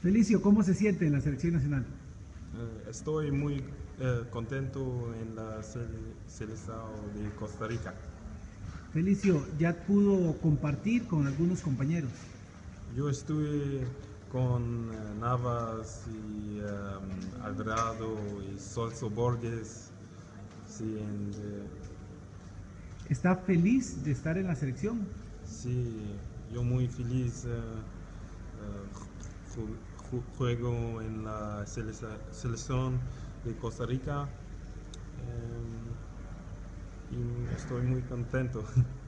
Felicio, ¿cómo se siente en la selección nacional? Estoy muy contento en la selección de Costa Rica. Felicio, ¿ya pudo compartir con algunos compañeros? Yo estuve con Navas y Alvarado y Solso Borges. Sí, ¿Está feliz de estar en la selección? sí, yo muy feliz. Juego en la selección de Costa Rica y estoy muy contento.